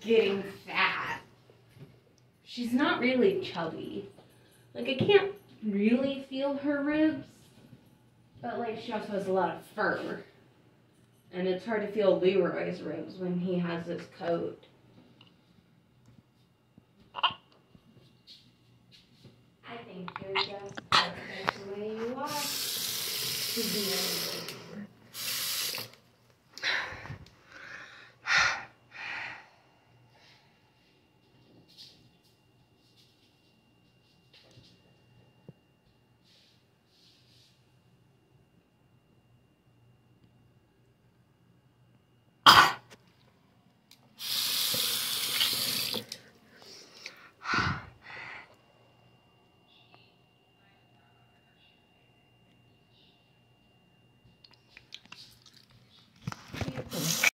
getting fat. She's not really chubby. Like, I can't really feel her ribs, but, like, she also has a lot of fur. And it's hard to feel Leroy's ribs when he has his coat. I think you're just perfect the way you are.